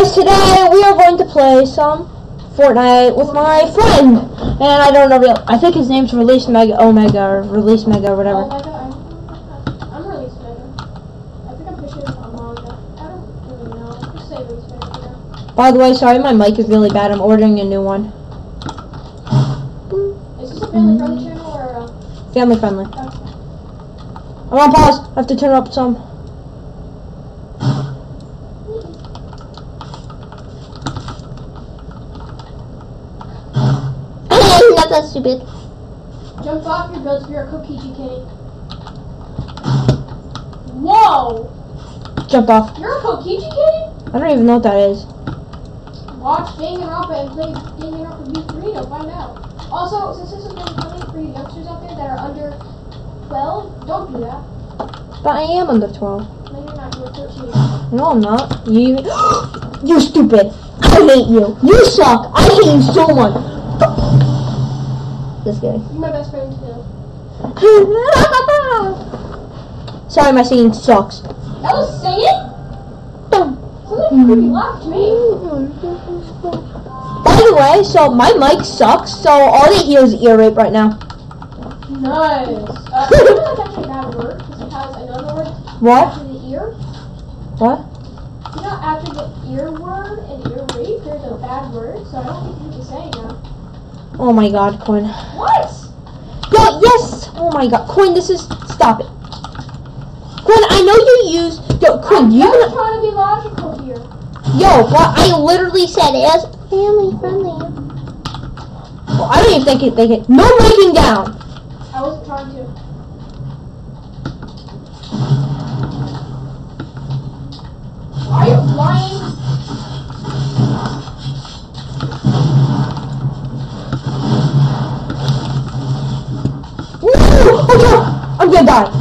guys, today we are going to play some Fortnite with my friend. And I don't know, I think his name's Release Mega Omega or Release Mega or whatever. I'm Release Mega. I think I'm pushing Omega. I don't really know. Just say Release Mega. By the way, sorry, my mic is really bad. I'm ordering a new one. Is this a family friendly channel or a... Family friendly. Okay. I'm on pause. I have to turn up some. That's stupid. Jump off your build if you're a Kokiji kitty. Whoa! Jump off. You're a Kokiji kitty? I don't even know what that is. Watch Danganronpa and play Danganronpa V3, you'll find out. Also, since this is really funny for you youngsters out there that are under 12, don't do that. But I am under 12. No, you're not. You're 13. No, I'm not. You you stupid. I hate you. You suck. I hate you so much. Just kidding. You're my best friend too. Sorry, my singing sucks. That was singing? Something pretty laughed to me. By the way, so my mic sucks, so all they hear is ear rape right now. Nice. You know that's actually a bad word because it has another word What? after the ear. What? You know after the ear word and ear rape, there's a bad word, so I don't think you can say now. Oh my god, Quinn. What? Yo, yes! Oh my god. Quinn, this is... Stop it. Quinn, I know you use... Yo, Quinn, you... I'm trying to be logical here. Yo, but I literally said it as family friendly. Well, I don't even think they can... No breaking down! I wasn't trying to. Are you lying? Oh, I'm gonna die.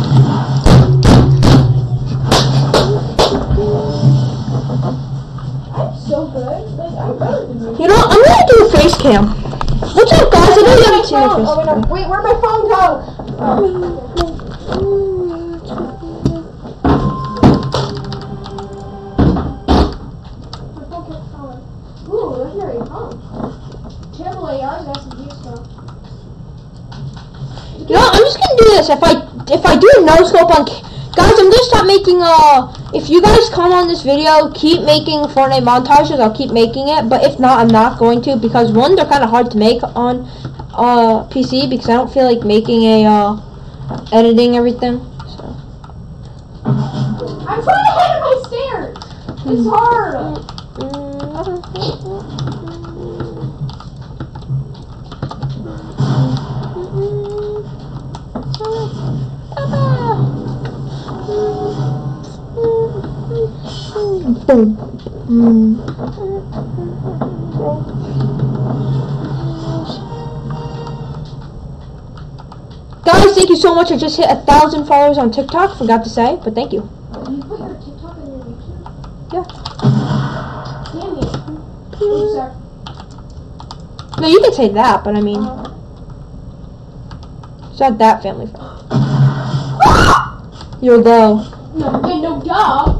I'm so good. Like, I'm better than you. You know, I'm gonna do a face cam. What's up, guys? I know you haven't seen my face Oh, wait, cam. no. Wait, where'd my phone go? My phone kept falling. Ooh, legendary phone. Terrible ARs, that's some deep stuff. You know, I'm just gonna do this. If I do a no scope on, guys, I'm gonna start making if you guys comment on this video, keep making Fortnite montages. I'll keep making it. But if not, I'm not going to because one, they're kind of hard to make on PC because I don't feel like making a editing everything. So. I'm trying to head up my stairs. It's hard. Guys, thank you so much. I just hit 1,000 followers on TikTok. Forgot to say, but thank you. You put your TikTok on your YouTube? Yeah. Damn it. Oops, sorry. No, you can say that, but I mean, it's not that family friendly. You're low. No, duh.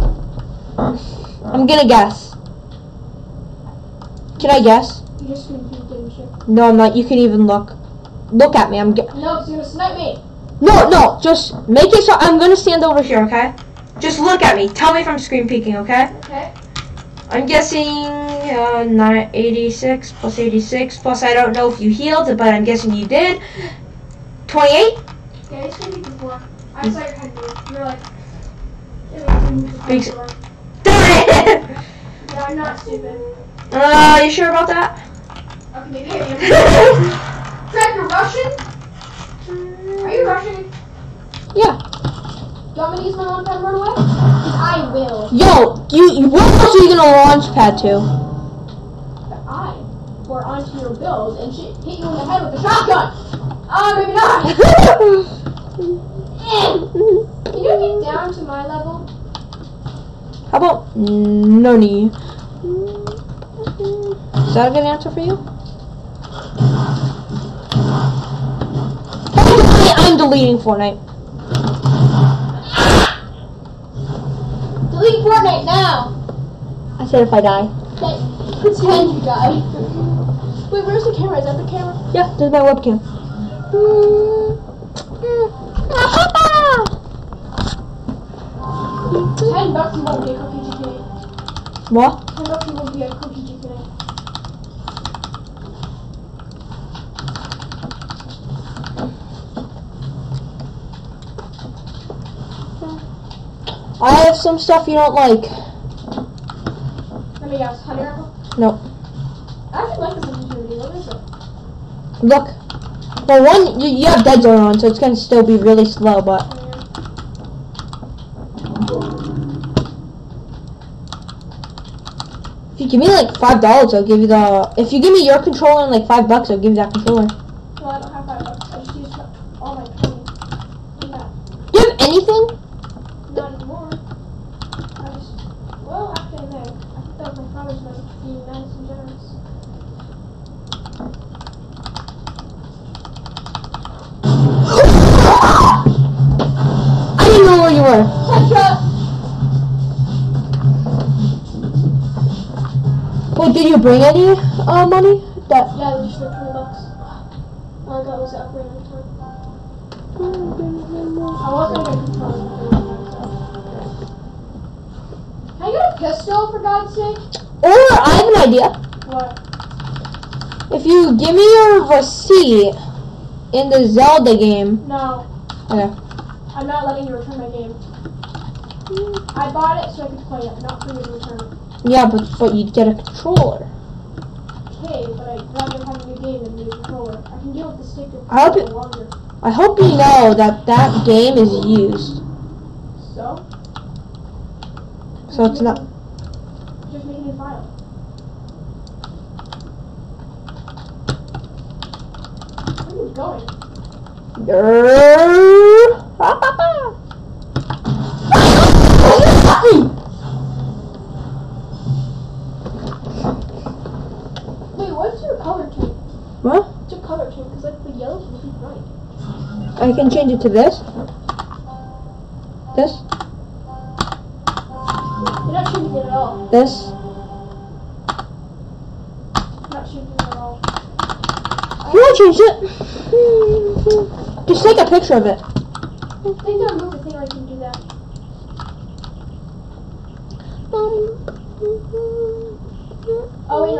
I'm gonna guess. Can I guess? You just screamed didn't you? No, I'm not. You can even look. Look at me. No, because you're gonna snipe me. No. Just make it so I'm gonna stand over here, okay? Just look at me. Tell me if I'm screen peeking, okay? Okay. I'm guessing 86 plus 86 plus I don't know if you healed, but I'm guessing you did. 28. Okay, it's been before. I saw your head move. You're like. Big. Yeah, I'm not stupid. You sure about that? Okay, maybe I am. Fred, you're Russian? Are you Russian? Yeah. Do you want me to use my launch pad and run away? Because I will. Yo, you what else are you gonna launch pad to? Or onto your build and hit you in the head with a shotgun. Maybe not. Can you get down to my level? How about Noni? Is that a good answer for you? I'm deleting Fortnite. Delete Fortnite now. I said if I die. Pretend you die. Wait, where's the camera? Is that the camera? Yeah, there's my webcam. $10 you won't be a cookie GTA. What? $10 you won't be a cookie GTA. I have some stuff you don't like. Let me guess. Honey apple? Nope. I actually like this opportunity. What is it? Look. Well, one, you have dead zone on, so it's going to still be really slow, but... If you give me like $5, I'll give you the... If you give me your controller and like $5, I'll give you that controller. Well, I don't have $5. I just used all my money. Do you have anything? Not anymore. Well, actually I may. I think that was my father's money, being nice and generous. I didn't know where you were. Headshot! Wait, did you bring any money? That Yeah, just for $20. All I got was the upgrade in time. I was gonna get controller for $30, so. Can I get a pistol, for God's sake? Or I have an idea. What? If you give me your receipt in the Zelda game. No. Okay. I'm not letting you return my game. I bought it so I could play it, not for you to return it. Yeah, but you'd get a controller. Okay, but I'd rather have a new game than a new controller. I can deal with the stick I hope for it- longer. I hope you know that that game is used. So? So it's not. Just make a new file. Where are you going? Wait, what's your color tint? What? What's your color tint? Because like the yellow's really bright. I can change it to this. This. You're not changing it at all. This. You're not changing it at all. You want to change it? Just take a picture of it. I think they'll move the thing like you can do that. Oh wait, no.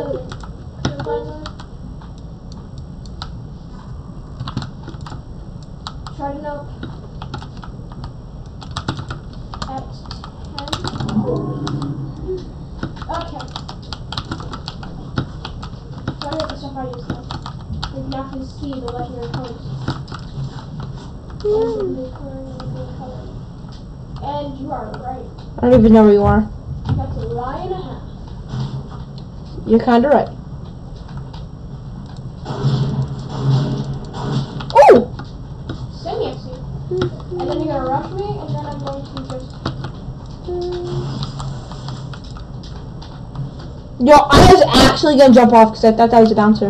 Charging up at 10. Okay. Sorry about the stuff I use now. You can actually see the legendary colors. And the blue color and the green color. And you are right. I don't even know where you are. That's a lie and a half. You're kind of right. Oh! Semi-XC. And then you're gonna rush me, and then I'm going to just... Yo, I was actually gonna jump off because I thought that was a bouncer.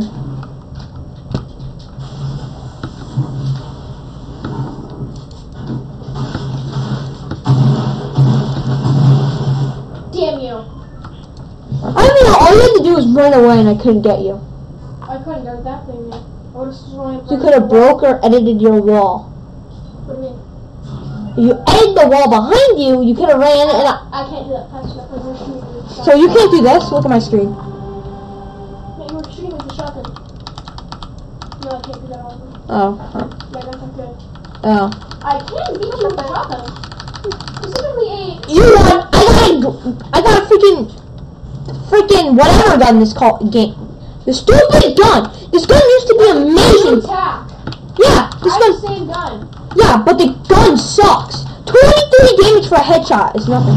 Damn you. I don't know. All you had to do was run away, and I couldn't get you. I couldn't go that thing, man. I would have slammed. You could have broke or edited your wall. What do you mean? If you edited the wall behind you, you could have ran and I can't do that fast enough. Because you're shooting with the so shotgun. you can't do this. Look at my screen. No, you were shooting with the shotgun. No, I can't do that also. Oh. Yeah, that's not good. Oh. I can beat you with the shotgun. Specifically a... You won. I got a freaking whatever gun this game. The stupid gun. This gun used to be amazing. Attack. Yeah, I this have gun. the same gun. Yeah, but the gun sucks. 23 damage for a headshot is nothing.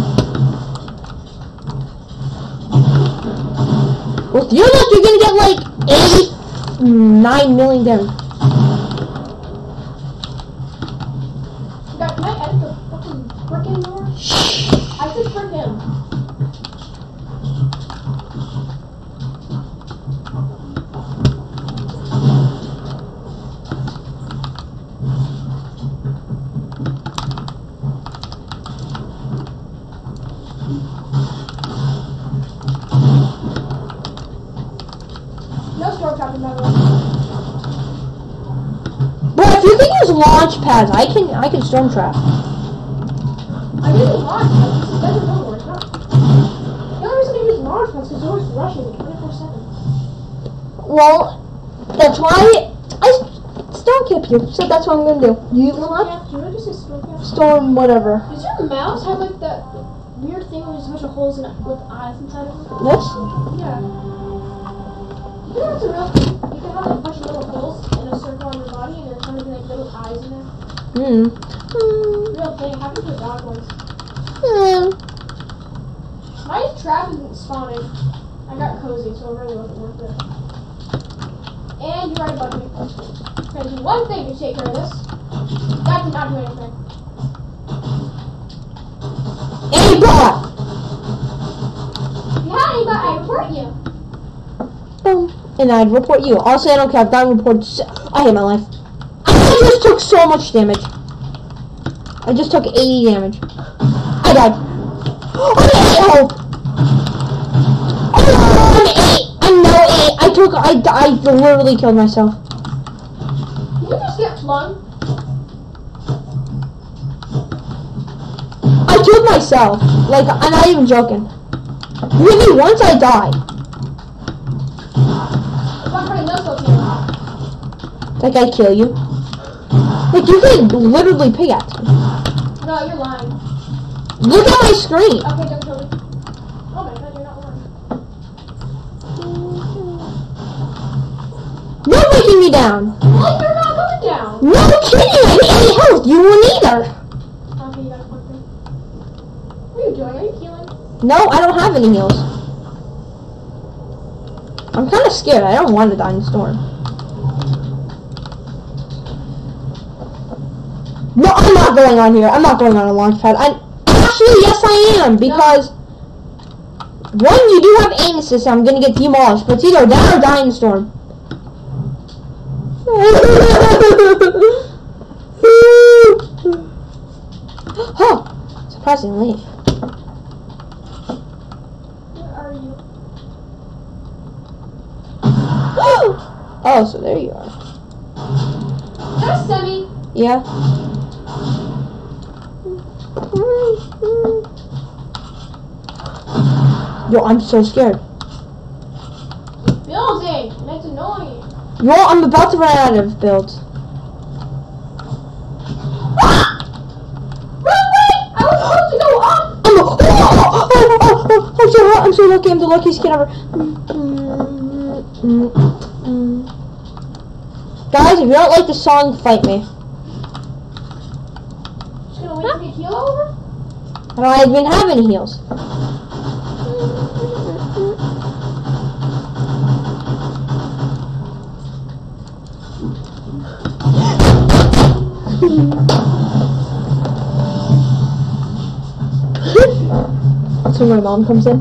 With your luck, you're gonna get like 89 million damage. God, can I edit the fucking frickin' more? I said frickin'. trapping, by the way. But if you can use launch pads, I can storm trap. I'm using launch pads. It doesn't know where it's not. The only reason I use launch pads is because Zora's rushing me 24/7. Well, that's why I storm cap you. So that's what I'm gonna do. You Storm cap? Did I just say storm cap? storm whatever. Does your mouse have like that weird thing where there's a bunch of holes in it with eyes inside of it? This? Yeah. You know what's a real thing? You can have like a bunch of little holes in a circle on your body and there's gonna be like little eyes in there. Real thing. Happened to a dog once. My trap isn't spawning. I got cozy, so it really wasn't worth it. And you're right about me. There's one thing to take care of this. That did not do anything. Aimbot! If you had any, but I report you. Boom. And I'd report you. Also, I don't care. I've gotten reported. I hate my life. I just took so much damage. I just took 80 damage. I died. I'm 8 health. Oh, I'm 8. I'm now 8. I literally killed myself. Did you just get flung? I killed myself. Like, I'm not even joking. You hit me once, I die. If I'm trying to no-scope you. Like, I kill you. Like, you can literally pickaxe me. No, you're lying. Look at my screen. Okay, don't kill me. Oh my god, you're not lying. No breaking me down. Well, you're not going down. No kidding, I need 80 health. You won't either. Okay, you got a quick thing. What are you doing? Are you healing? No, I don't have any heals. I'm kind of scared. I don't want to die in the storm. No, I'm not going on here. I'm not going on a launch pad. Actually, yes, I am. Because, one, you do have aim assist. I'm going to get demolished. But it's either that or die in the storm. Huh. Surprisingly. Where are you? Oh, so there you are. That's Semi. Yeah. Yo, I'm so scared. Building. That's annoying. Yo, I'm about to run out of builds. I'm so lucky. I'm the luckiest kid ever. Guys, if you don't like the song, fight me. Just gonna wait to get heal over? I don't even have any heals. That's when my mom comes in.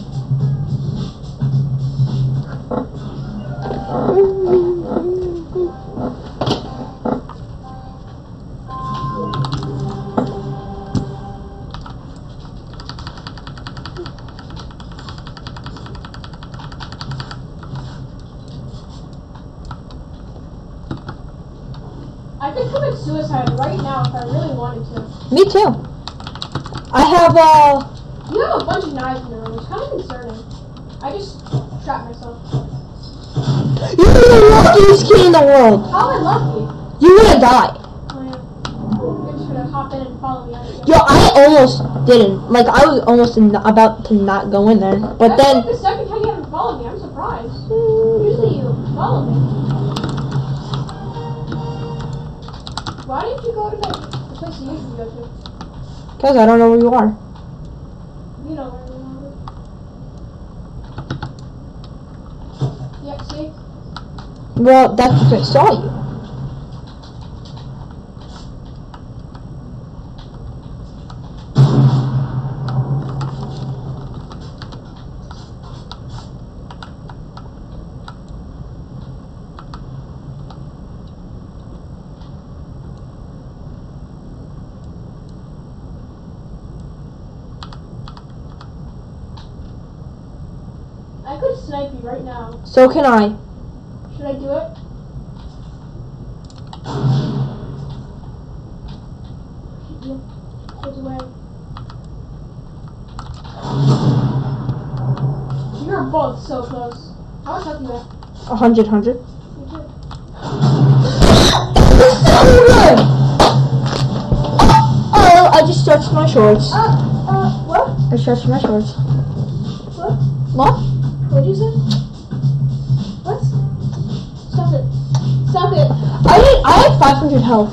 I could commit suicide right now if I really wanted to. Me too. I have You have a bunch of knives in the room, which is kind of concerning. I just trapped myself. You're the luckiest kid in the world. How am I lucky? You're gonna die. Oh yeah. You're just gonna hop in and follow me out. Yo, I almost didn't. Like, I was almost about to not go in there. But That's then... like the second time you haven't followed me. I'm surprised. Usually you follow me. Why didn't you go to the place you usually go to? Because I don't know where you are. You know where we are. Yep, see? Well, that's because I saw you. I could snipe you right now. So can I. Should I do it? You pulls away. You're both so close. How much health do you have? 100. Me too. Good. Oh, I just stretched my shorts. What? I stretched my shorts. What? What? What'd you say? What? Stop it. Stop it. I had 500 health.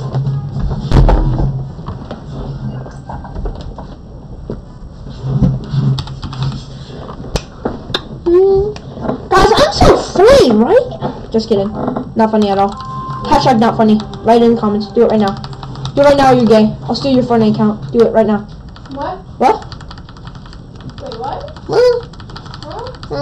Guys, I'm so free, right? Just kidding. Not funny at all. Hashtag not funny. Write it in the comments. Do it right now. Do it right now, you're gay. I'll steal your Fortnite account. Do it right now. What? What? Wait, what? Huh?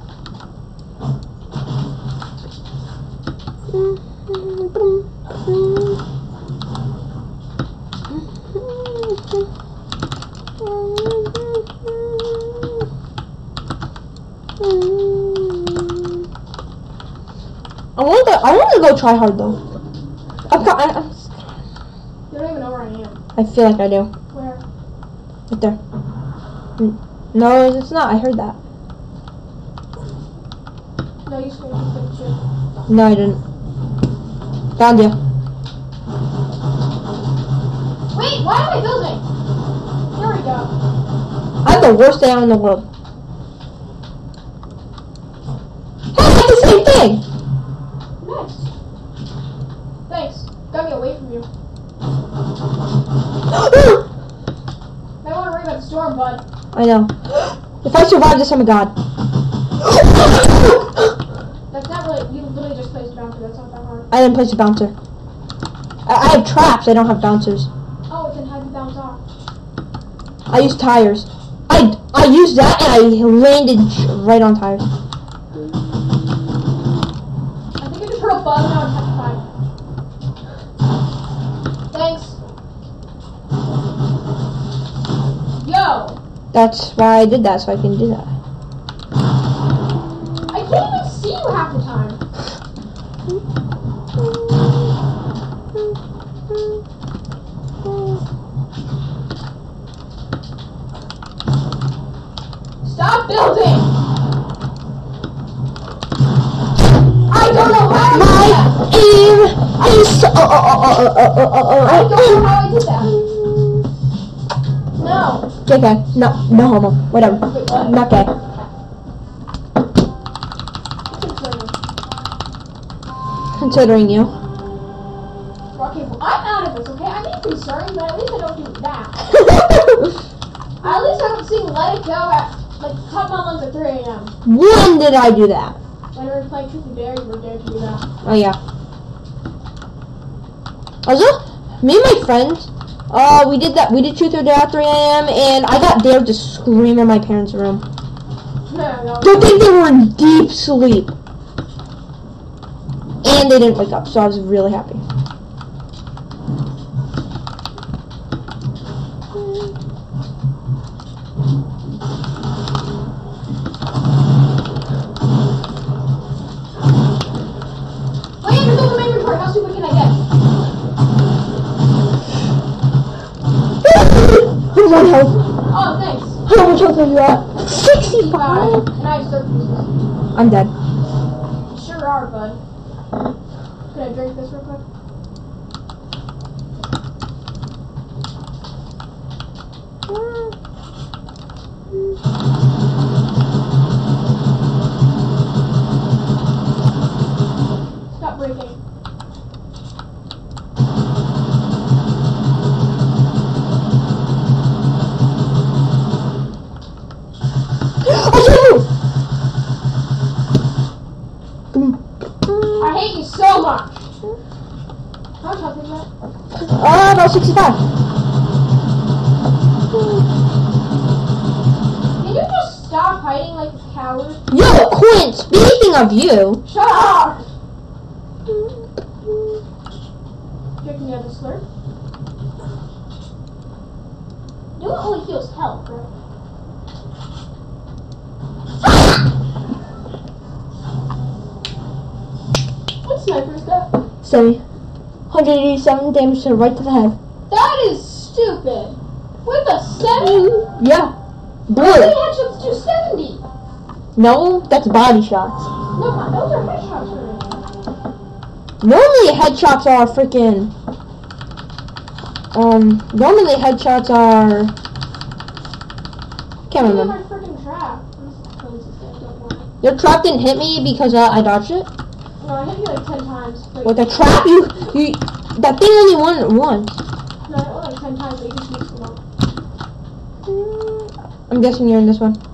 I want to go try hard though. You don't even know where I am. I feel like I do. Where? Right there. No, it's not. I heard that. No, you screamed the shit. No, I didn't. Found you. Wait, why am I building? There we go. I have the worst AI in the world. Hey, I did the same thing! Nice. Thanks. Got me away from you. Might want to worry about the storm, bud. I know. If I survive this, I'm a god. That's not really, you literally just placed a bouncer, that's not that hard. I didn't place a bouncer. I have traps, I don't have bouncers. Oh, then how do you bounce off? I use tires. I used that and I landed right on tires. I think I just heard a bug, now I'm petrified. Thanks. Yo! That's why I did that, so I can do that. I can't even see you half the time. Stop building! I don't know how I did that! My aim is so... I don't know how I did that. No. JK. No homo. Whatever. Wait, what? Not gay. Considering you. Okay, well, I'm out of this, okay? I mean concerned, but at least I don't do that. At least I don't sing Let It Go at, like, top my lungs at 3 a.m. When did I do that? When we were playing Truth or Dare, you were dared to do that. Oh yeah. Also, me and my friends, we did that. We did Truth or Dare at 3 a.m. and I got dared to scream in my parents' room. No. Don't think they were in deep sleep. And they didn't wake up, so I was really happy. Wait, there's no main report. How stupid can I get? One health. Oh, thanks. How much health are you at? 65. And I have surfaces. I'm dead. You sure are, bud. Can I drink this real quick? Stop breaking. I hate you so much. How much health is that? About 65. Can you just stop hiding like a coward? Yo, Quinn, speaking of you. Shut up! Drinking the other slurp. Do it only heals health, right? Sammy. 187 damage to the right to the head. That is stupid. With a 7? Yeah. How Blue. many headshots do 70? No, that's body shots. No, those are headshots for me. Normally headshots are freaking. Normally headshots are. Can't Look at remember. my freaking trap. Don't worry. Your trap didn't hit me because I dodged it. No, I hit you like 10 times. But With the trap, you that thing only won once. no, I hit you like 10 times, but you just missed them all. I'm guessing you're in this one.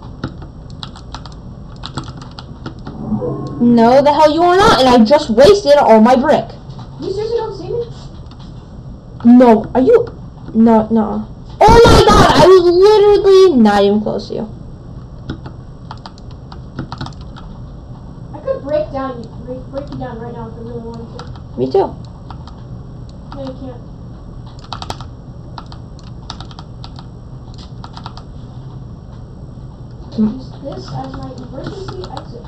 No, the hell you are not, and I just wasted all my brick. You seriously don't see me? No, are you? No, no. Oh my god, I was literally not even close to you. I could break you down right now if I really wanted to. Me too. No, you can't. Use this as my emergency exit.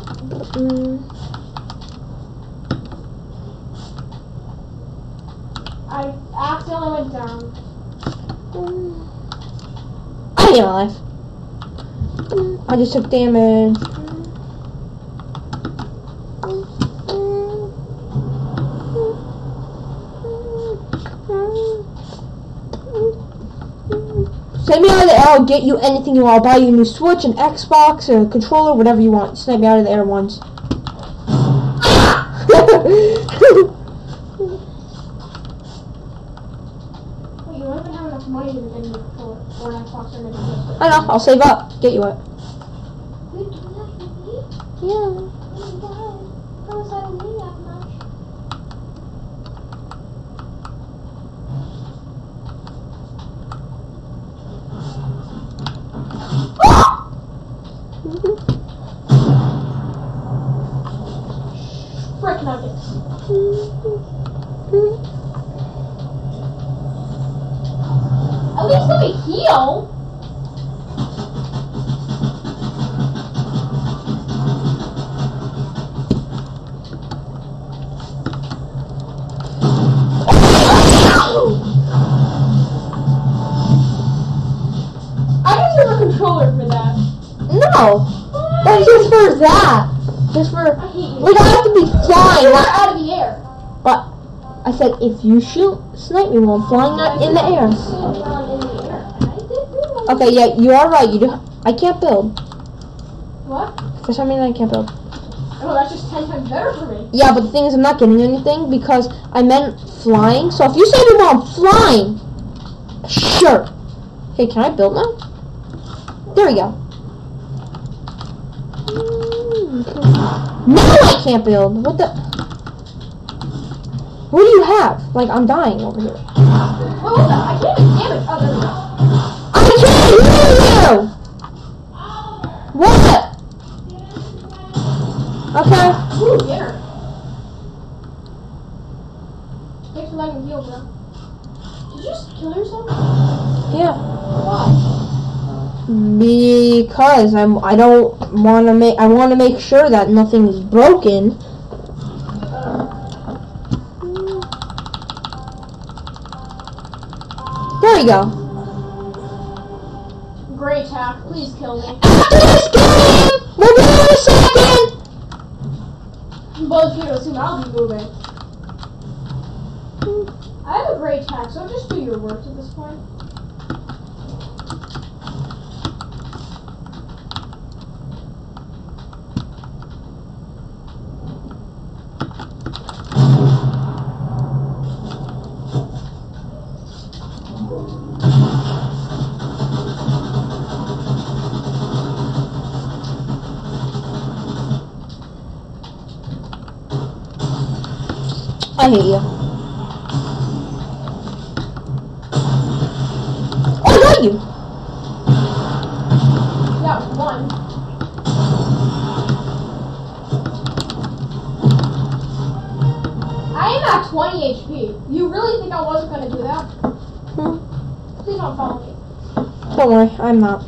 I accidentally went down. I hate my life. I just took damage. Send me out of the air, I'll get you anything you want. I'll buy you a new Switch, an Xbox, a controller, whatever you want. Snipe me out of the air once. Wait, you don't even have enough money to get a new controller or an Xbox or anything. I know, I'll save up. Get you it. You do that for me? Yeah. Oh my god. How is that only that much? Frick nuggets. At least let me heal. I just have a controller for that. No. That's just for that. Just for. I hate you. Like, I have to be flying. You are Not, out of the air. but I said if you shoot, snipe me while I'm flying not in the air. Okay, yeah, you are right. You do. I can't build. What? For some reason, I can't build. Oh, that's just 10 times better for me. Yeah, but the thing is, I'm not getting anything because I meant flying. So if you say me while I'm flying, sure. Okay, can I build now? There we go. Now I can't build. What the? What do you have? Like, I'm dying over here. What was that? I can't even damage. Oh, there we go. I can't hear you! What? Okay. Ooh, dinner. Thanks for letting me heal, bro. Did you just kill yourself? Yeah. Why? Because I want to make sure that nothing is broken. There we go. Great hack. Please kill me. After this game, we'll be in a second. Both heroes soon. I'll be moving. I have a great hack, so just do your work at this point. I hate you. Oh, I got you. Yeah, one. I am at 20 HP. You really think I wasn't going to do that? Please don't follow me. Don't worry, I'm not.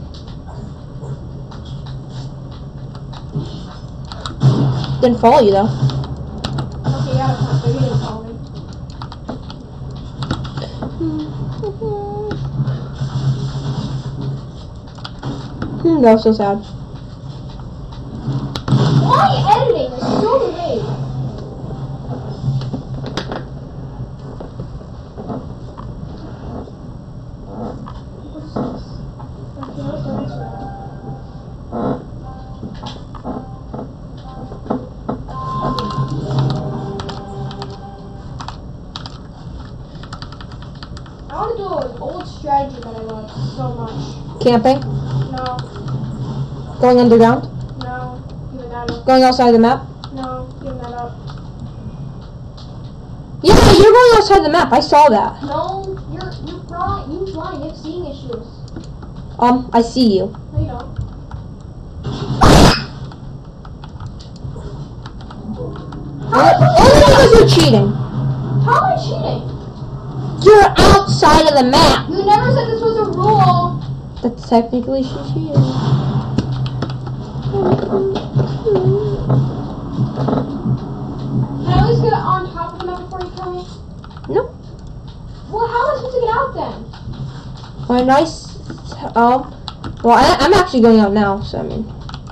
Didn't follow you though. Okay, yeah, that's not good. You didn't follow That was so sad. Why editing is so late? What's this? Okay, what's the next one? I want to do an old strategy that I love so much. Camping? No, Going underground? no, giving that up. Going outside the map? No, giving that up. Yeah, you're going outside the map. I saw that. No, you're blind. You blind. You have seeing issues. I see you. No, you don't. Only because you're cheating. How am I cheating? You're outside of the map. You never said this was a rule. That's technically she cheated. Can I at least get on top of the map before you kill me? No. Well, how am I supposed to get out then? Well, nice. Well, I'm actually going out now, so I mean.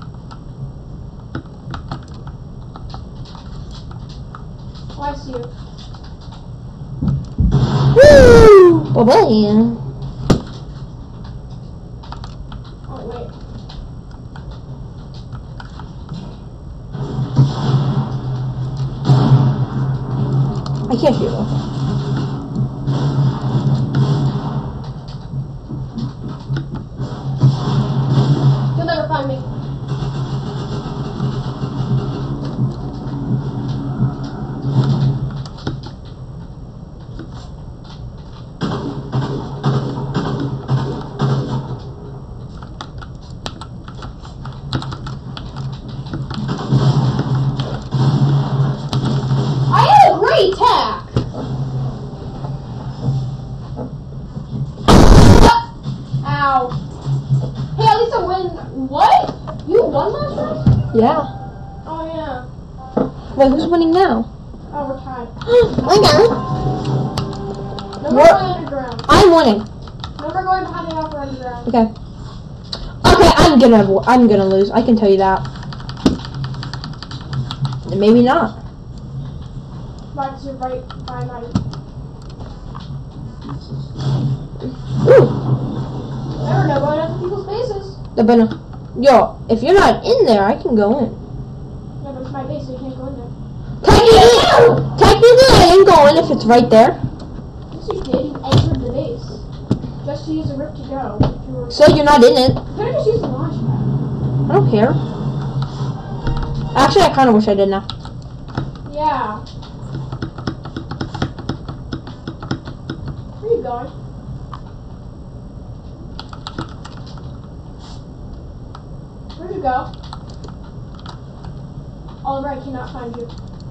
Oh, I see you. Woo! Bye-bye. Oh, wait. I can't shoot though. You'll never find me. I had a great attack. Ow. Hey, at least I win. What? You won last round? Yeah. Oh, yeah. Wait, who's winning now? Oh, we're tied. I know. No more What? going underground. I'm winning. No more going behind the off or underground. Okay. Okay, I'm gonna lose. I can tell you that. Maybe not. Why? Because you're right behind mine. Ooh. Never know going after people's bases. Yo, if you're not in there, I can go in. Yeah, but it's my base, so you can't go in there. Technically, I didn't go in if it's right there. Yes, you did. You entered the base. Just to use a rip to go. If you were... So you're not in it. You could have just used the launch pad. I don't care. Actually, I kind of wish I did now. Yeah. Where are you going? Where'd you go? Oliver, I cannot find you.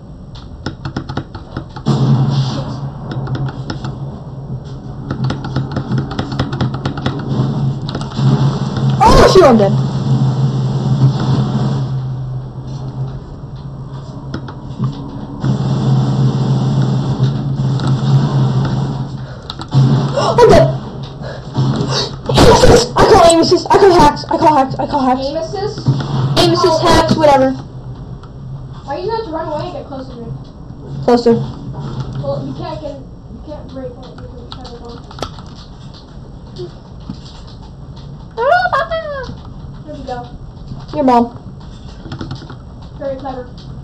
Oh, shoot, I'm dead. I'm dead. Aim assist. I call aim assist. I call hacks. I call hacks. I call hacks. Aim assist? Aim assist, hacks, whatever. Why you have to run away and get closer to me? Closer. Well, you can't break when you can try to go. Where'd you go? Your mom. Very clever.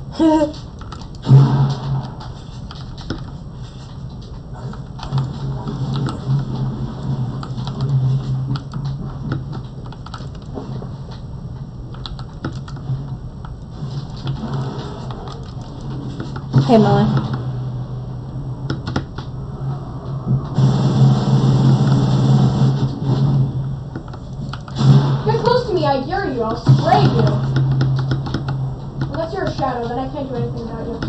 Hey, Molly. Get close to me, I dare you. I'll spray you. Unless you're a shadow, then I can't do anything about you.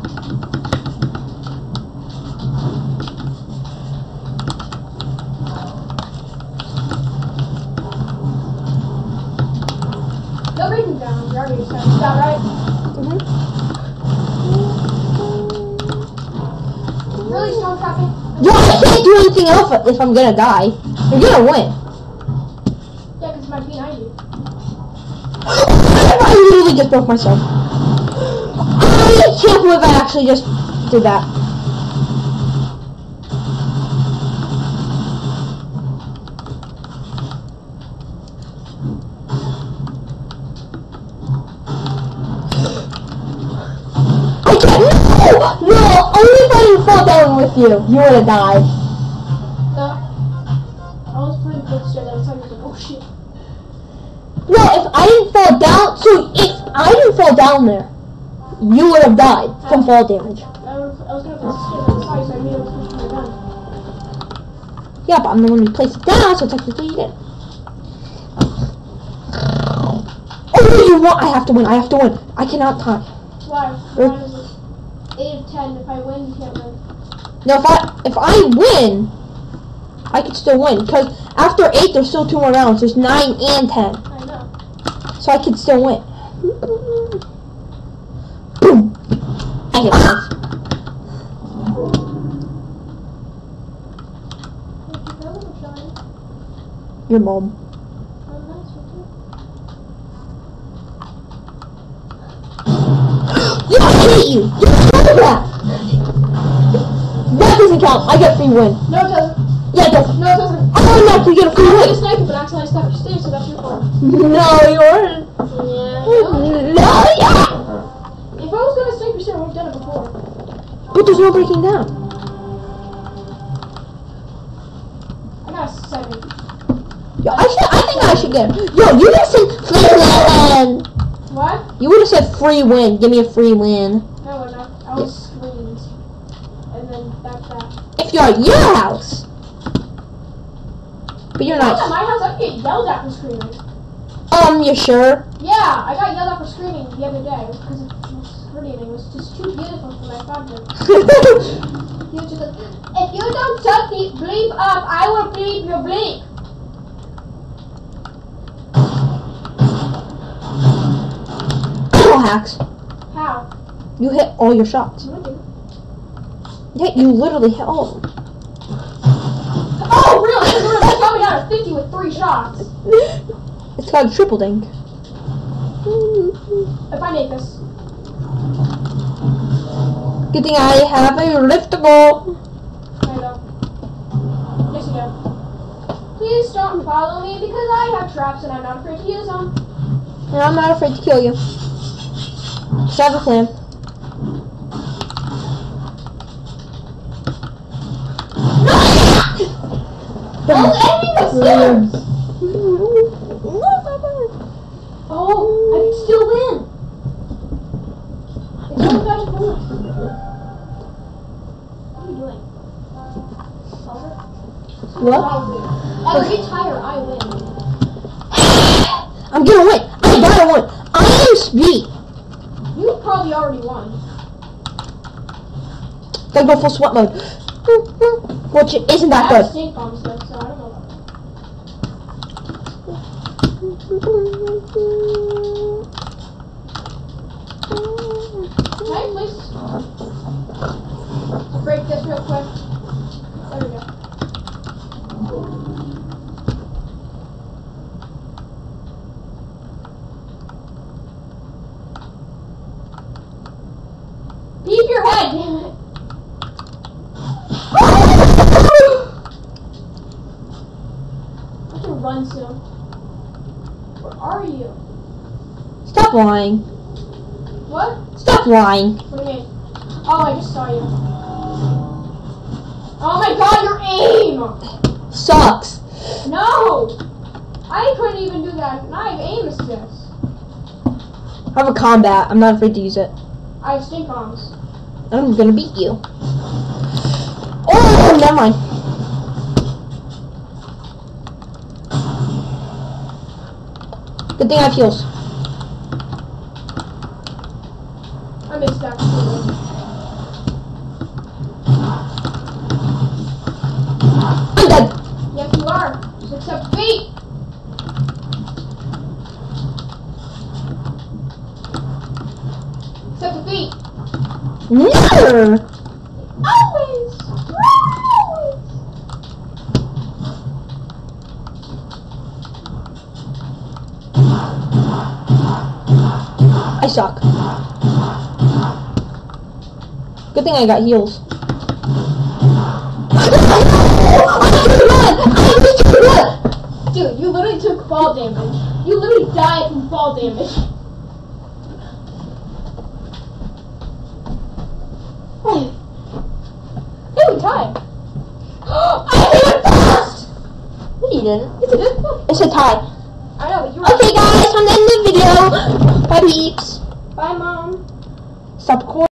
You'll break me down. You're already a shadow. Is that right? Really stone trapping? Yo, I can't do anything else if I'm gonna die. You're gonna win. Yeah, because it's my behind you. literally just broke myself. I can't believe I actually just did that. I can't. No! Only if I didn't fall down with you. You would have died. I was playing footstairs. I was like, oh shit. No, if I didn't fall down, so if I didn't fall down there, you would have died from fall damage. I was gonna put the stairs on the side, so I knew I was pushing my gun. Yeah, but I'm the one who placed it down, so technically you did. Oh, you want? I have to win. I have to win. I cannot tie. Why? Mine is 8 of 10. If I win, you can't win. No, if I win, I could still win. Because after 8, there's still 2 more rounds. There's 9 and 10. I know. So I could still win. Boom. I hit myself. Your mom. Yeah, I hate you! You know that! That doesn't count. I get free win. No, it doesn't. Yeah, it does. No, it doesn't. Oh, no, you get a free I win. was sniping, but accidentally stepped upstairs, so that's your fault. No, you weren't. Yeah. No, yeah! If I was gonna snipe your stairs, I would have done it before. But there's no breaking down. I got a 7. Yo, I think I should get it. Yo, you just said free win. What? You would have said free win. Give me a free win. No, I wouldn't have. I was screamed. And then that's that. If you're at your house. But you're At not. my house, I get yelled at for screaming. You sure? Yeah, I got yelled at for screaming the other day because it was screaming. It was just too beautiful for my father. He was just like, if you don't shut the bleep up, I will bleep your bleep. Hacks. How? You hit all your shots. No, I didn't. Yeah, you literally hit all of them. Oh, really? They got me down to 50 with 3 shots. It's called triple dink. If I make this. Good thing I have a liftable. I don't. Yes, you do. Please don't follow me because I have traps and I'm not afraid to use them. And I'm not afraid to kill you. Just have a plan. Don't end the stairs! Oh, I can still win! It's only magic bullet. What are you doing? What? Every tire, I win. I'm gonna win. I gotta win. I am speed. You probably already won. Gotta go full sweat mode. Which isn't that I have good. stink bombs though, so I don't know about that. Can I please break this real quick? There we go. Beep your head, damn it. I have to run soon. Where are you? Stop lying. What? Stop lying. What do you mean? Oh, I just saw you. Oh my god, your aim! Sucks. No! I couldn't even do that. And I have aim assist. I have a combat. I'm not afraid to use it. I have stink bombs. I'm gonna beat you. Oh, never mind. Good thing I have heals. I missed that. I'm dead. Yes, you are. Just accept feet. Accept defeat. Never. Always. Always. suck. Good thing I got heals. Dude, you literally took fall damage. You literally died from fall damage. Hey, we tied. I hit it first! No, you didn't. It's a good book. It's a tie. I know, but you're right. Okay, guys, I'm ending the video. Bye, peeps. Bye, Mom. Stop recording.